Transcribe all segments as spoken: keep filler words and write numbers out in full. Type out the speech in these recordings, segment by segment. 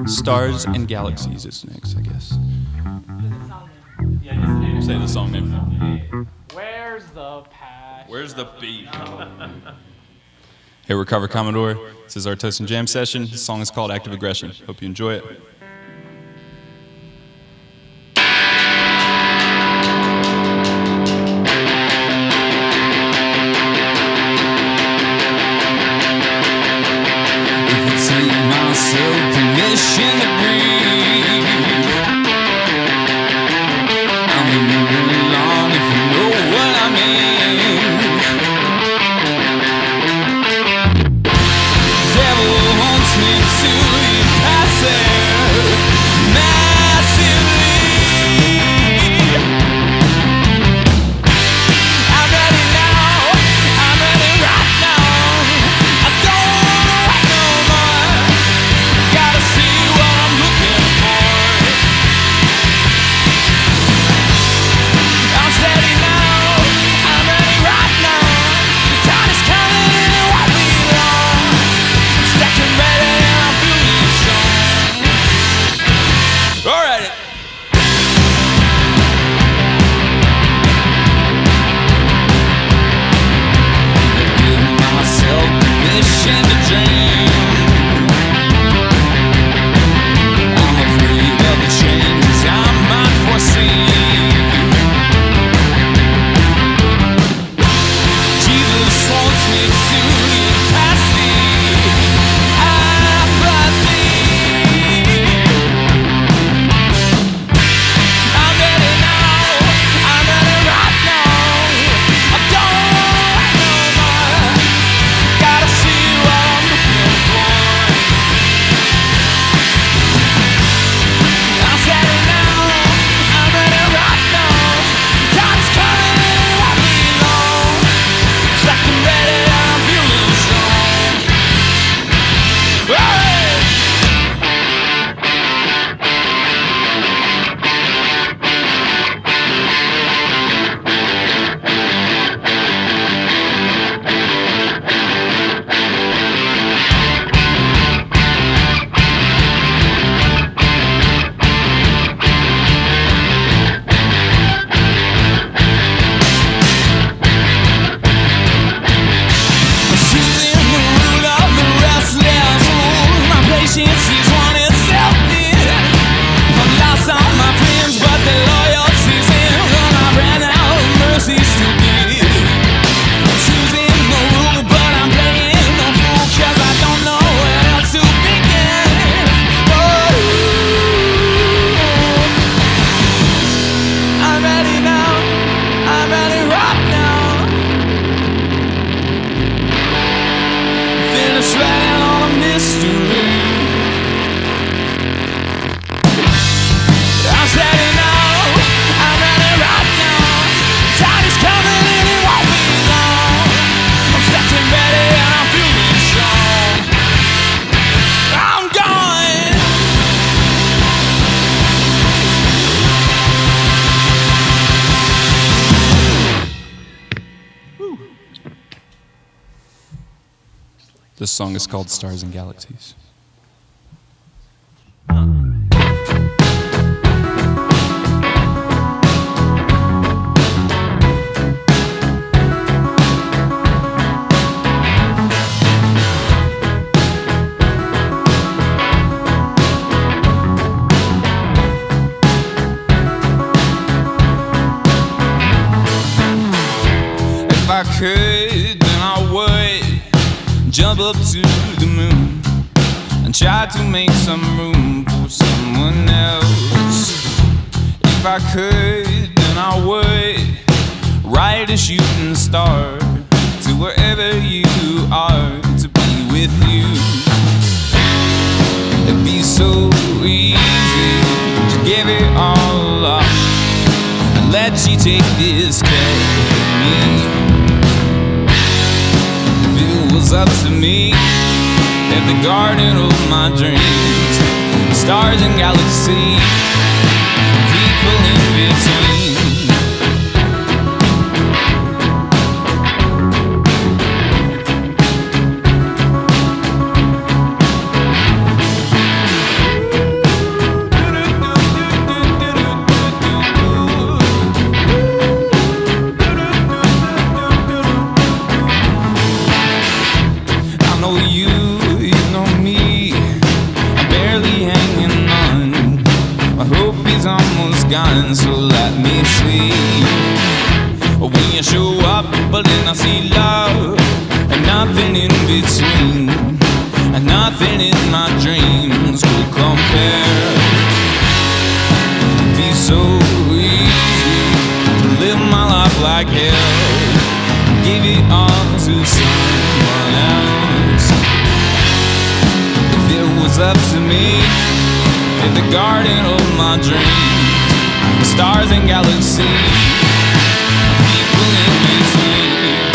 Stars and Galaxies is next, I guess. Say the song name. Where's the passion? Where's the beat? Hey, we're Cover Commodore. This is our Toast and Jam session. The song is called Active Aggression. Hope you enjoy it. Permission to breathe. I'll be moving along if you know what I mean. Devil wants me to be passive, massively. I'm ready now, I'm ready right now. I don't wanna wait no more. Gotta see what I'm looking for. I'm steady now, I'm ready right now. The time is coming and it won't be long. I'm stacked and ready and I'm feeling strong. Alright. Give myself permission to dream. I'm afraid of the changes I might foresee. Jesus wants me to get past the apathy. I'm ready now, I'm ready right now. I don't wanna wait no more. Gotta see what I'm looking for. I'm steady now, I'm ready right now. The time's coming and it won't be long. Stacked and ready, I'm feeling strong. Hey! Shooting the root of the restless wound. My patience is one itself dead. I've lost all my friends, but their loyalty's in. And I ran out of mercies to give. I'm choosing the rule, but I'm playing the fool, 'cause I don't know where else to begin. Oh, I'm ready now, I'm ready right now. Finish writing all the mystery. I'm steady now, I'm ready right now. Time is coming and it won't be long. I'm stacked and ready and I'm feeling strong. I'm going. This song is called Stars and Galaxies. If I could, then I would jump up to the moon and try to make some room for someone else. If I could, then I would ride a shooting star to wherever you are to be with you. It'd be so easy to give it all up and let you take this care of me. If it was up to me, in the garden of my dreams, stars and galaxies, people in between. gone, so let me sleep. When you show up, but then I see love and nothing in between, and nothing in my dreams could compare. It'd be so easy to live my life like hell, give it all to someone else. If it was up to me, in the garden of my dreams, the stars and galaxies, people in between.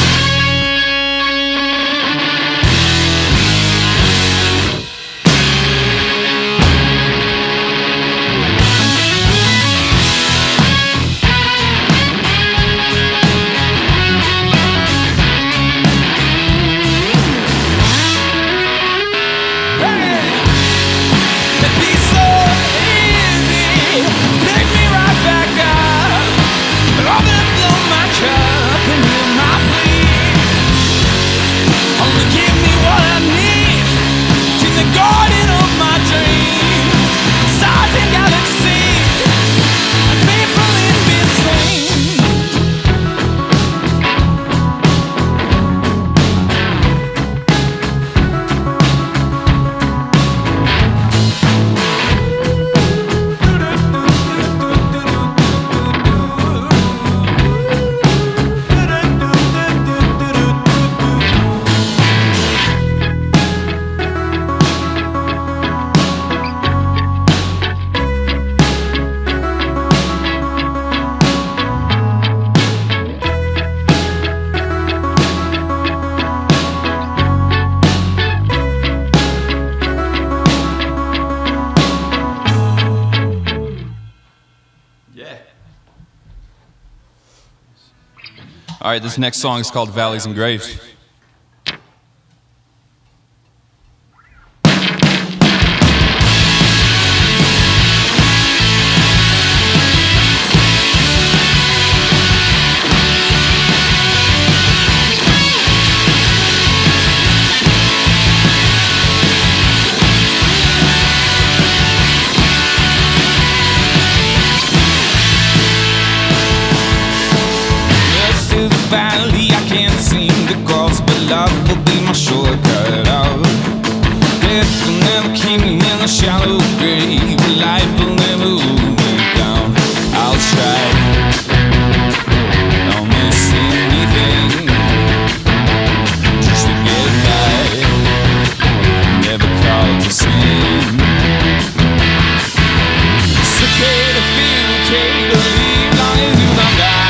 All right, this next song is called Valleys and Graves. Valley I can't seem to cross, but love will be my shortcut out. Death will never keep me in a shallow grave, life will never hold me down. I'll try, don't miss anything, just to get by, never called to sin. It's okay to feel okay to leave, long as you don't die.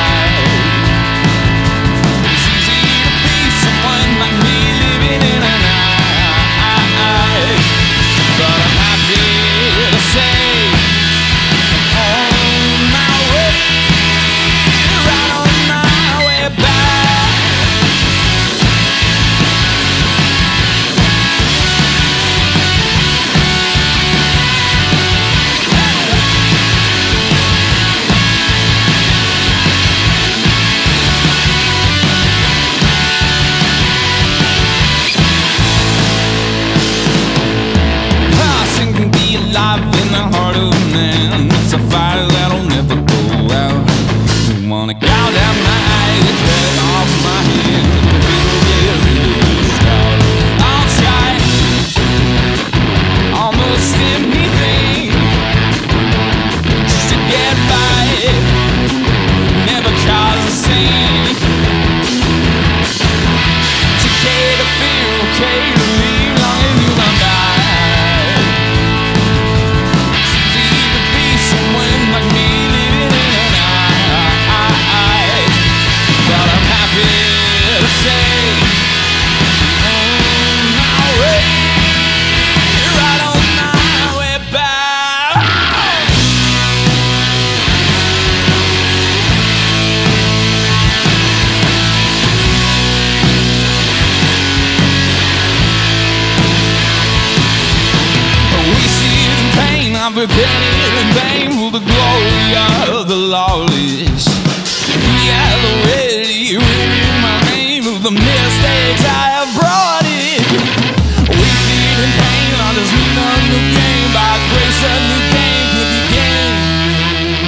I've repented in vain for the glory of the lawless. He has already written my name of the mistakes I have brought in. Wasted in pain, I just need a new game. By grace a new game could begin.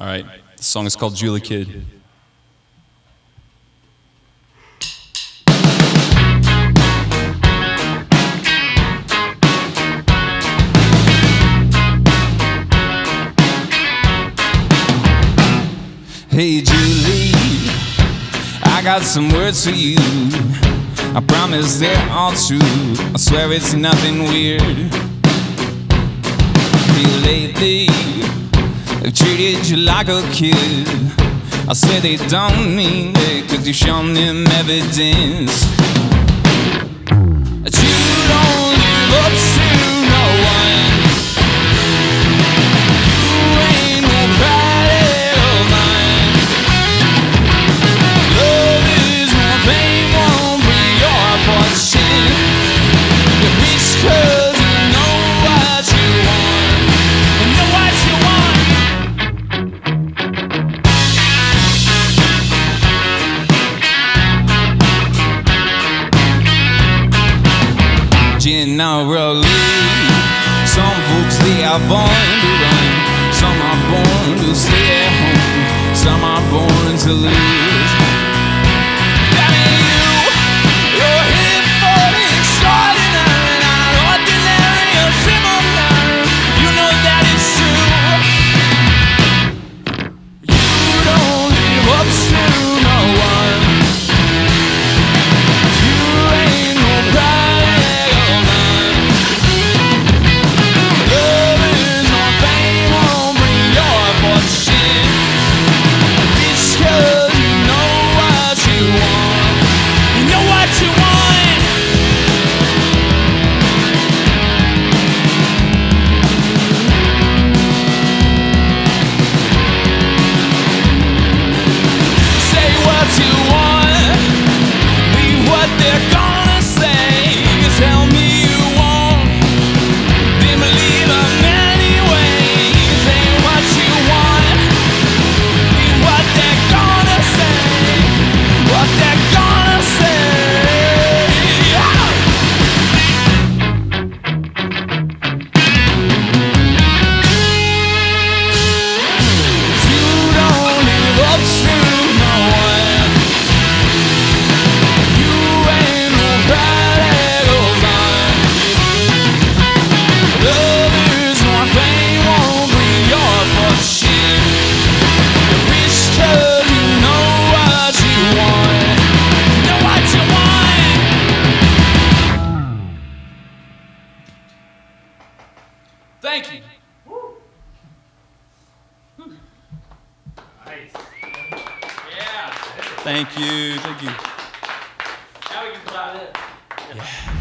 All right, the song is called Julie Kid. Hey Julie, I got some words for you. I promise they're all true. I swear it's nothing weird. Hey, lately they've treated you like a kid. I swear they don't mean it, 'cause you've shown them evidence that you don't live up to no one. You ain't no pride of mine. Love is more pain, won't be your portion. You wish 'cause you know what you want. You know what you want. Generally, some folks they are born to run, some are born to stay at home, some are born to lose. Damn you, you're here for the extraordinary, not ordinary or similar. You know that it's true. You don't live up to no one. You ain't no pride of mine. Love is no fame, won't bring your fortune. It's 'cause you know what you want. You know what you want. Say what you want, leave what they're gonna say. Tell me you won't, then believe them anyway. Say what you want, leave what they're gonna say. What they're gonna say. You don't live up to no one. You ain't no pride of mine. Love is one thing, won't be your portion. You wish 'cause you know what you want. You know what you want. Thank you. Thank you, thank you. Now we can clap it.